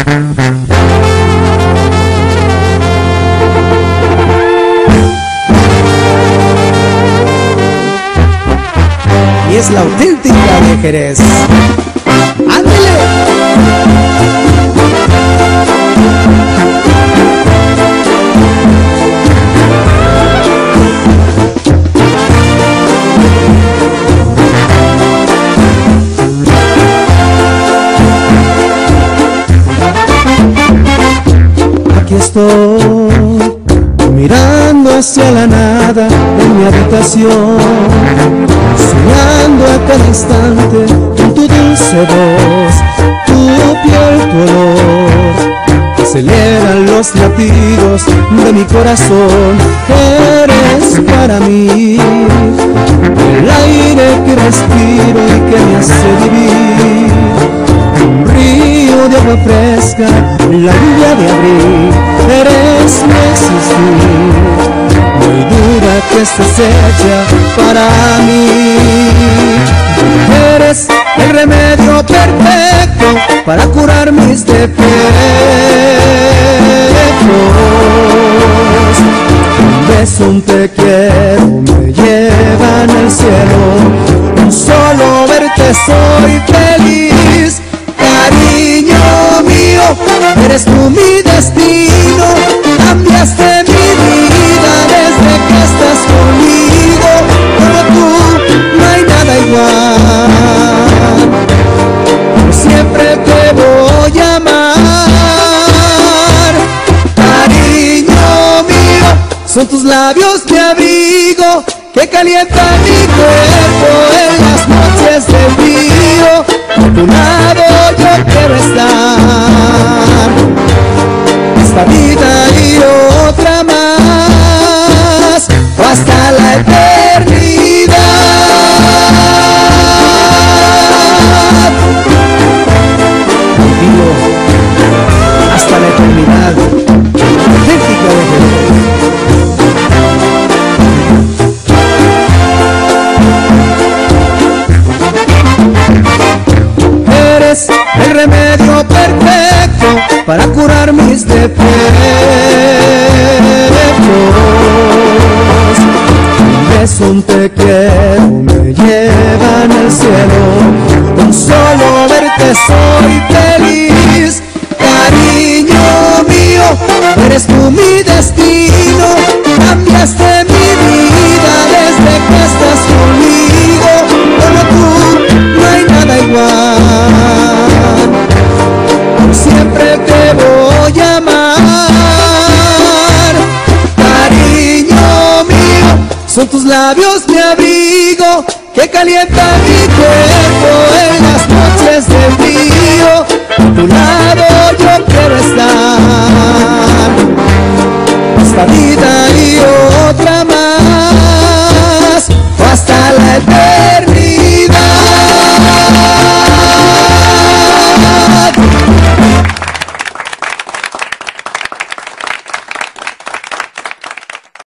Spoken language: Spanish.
Y es la auténtica de Jerez. ¡Ándale! Aquí estoy, mirando hacia la nada en mi habitación, soñando a cada instante con tu dulce voz, tu piel, tu olor, aceleran los latidos de mi corazón. Eres para mí el aire que respiro y que me hace vivir, un río de agua fresca, la lluvia de abril. Eres mi existir, no hay duda que estés hecha para mí. Eres el remedio perfecto para curar mis defectos. Un beso, un te quiero me llevan al cielo. Con solo verte soy feliz. Cariño mío, eres tú mi destino. Cambiaste mi vida desde que estás conmigo. Como tú no hay nada igual. Yo siempre te voy a amar. Cariño mío, son tus labios mi abrigo que calienta mi cuerpo en las noches de frío. A tu lado yo quiero estar, esta vida y otra más, hasta la eternidad. Contigo hasta la eternidad. Auténtica de Jerez. El remedio perfecto para curar mis defectos. Un beso, un te quiero me llevan al cielo. Con solo verte soy feliz. Cariño mío, eres tú mi destino. Cambiaste mi vida desde que estás conmigo. Como tú no hay nada igual. Siempre te voy a amar. Cariño mío, son tus labios mi abrigo que calienta mi cuerpo en las noches de frío. A tu lado yo quiero estar, esta vida y otra más.